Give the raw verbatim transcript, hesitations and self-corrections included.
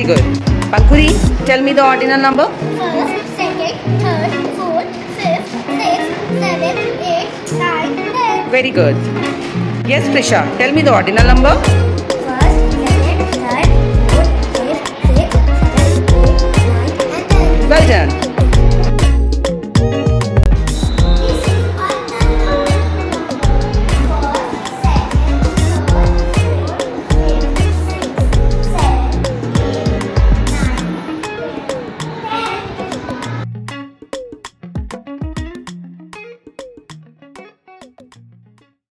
good. Pankuri, tell me the ordinal number. First, second, third, fourth, fifth, sixth, seventh, eighth, ninth, tenth. Very good. Yes, Prisha, tell me the ordinal number. First, second, third, fourth, fifth, sixth, seventh, eighth, ninth, and tenth. Well done.